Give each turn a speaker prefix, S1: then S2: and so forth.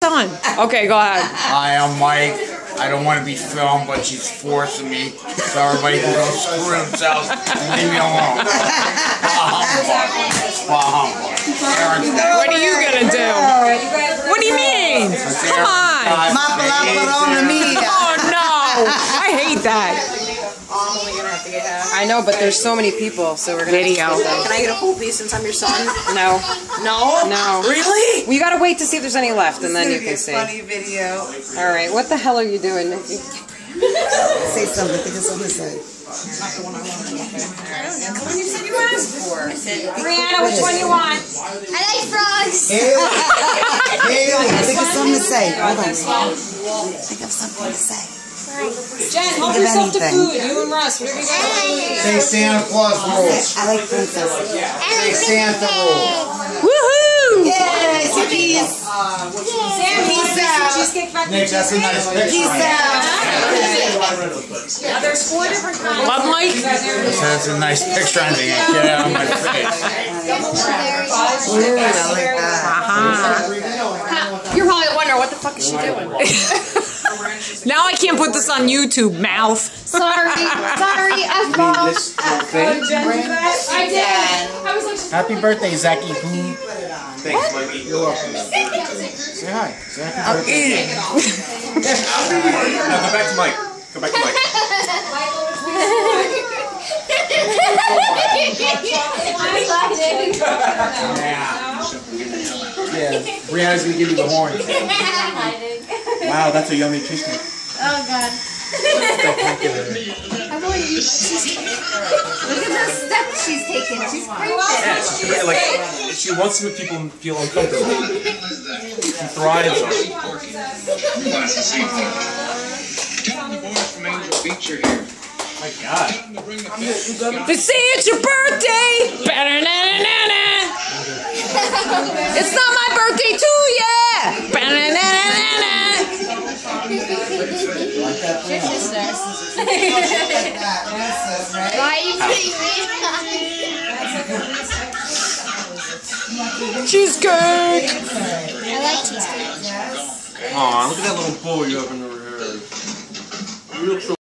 S1: son. Okay, go ahead.
S2: Hi, I'm Mike. I don't want to be filmed, but she's forcing me. So everybody can go screw themselves and leave me alone.
S1: What are you gonna do? What do you mean? Come on. Oh no! I hate that.
S3: I know, but there's so many people, so we're gonna
S1: Video.
S4: Can I get a whole piece since I'm your son?
S3: No.
S4: No?
S3: No.
S4: Really?
S3: We gotta wait to see if there's any left, and then you can see.
S4: Funny video.
S3: All right, what the hell are you doing, Nikki?
S4: Say something. Think of something to say.
S1: Brianna, which one you want?
S5: I like frogs.
S4: Haley, think of something to say. Hold on. Think of something to say.
S1: Jen, help
S4: Think of
S1: yourself to
S4: anything.
S1: food. You and Russ, whatever you guys want.
S2: Say Santa Claus rules.
S4: I like princess.
S2: Say Santa rules.
S1: Woohoo!
S4: Yay! Cookies.
S1: Sam, peace out. Cheesecake Factory.
S2: Nick, that's a nice picture.
S4: Peace out.
S1: There's 4 different kinds. Love Mike?
S2: That's a nice picture. I think get out of my face.
S4: Ooh, I like that.
S3: You're probably wondering what the fuck is she doing.
S1: Now I can't put this on YouTube, mouth.
S5: Sorry, F-bomb.
S1: I did. I was like,
S2: Happy birthday, Zachy Boo. Thanks, Mikey. You're welcome. Say hi. Say happy birthday.
S6: Now go back to Mike. Go back to Mike.
S2: Yeah, Brianna's gonna give you the horn.
S6: Wow, that's a yummy cheesecake.
S5: Oh god. I want to eat cheesecake. Look at the steps she's taking. She's crazy.
S6: Yeah, like she wants to make people feel uncomfortable. She thrives on it. My God.
S1: they say it's your birthday. Ba-da-na-na-na-na. It's not my birthday too, yeah. Ba-da-na-na-na-na.
S5: Why are you putting me
S1: Cheesecake.
S5: I like cheesecake.
S6: Aw, look at that little bowl you have in your hair. Real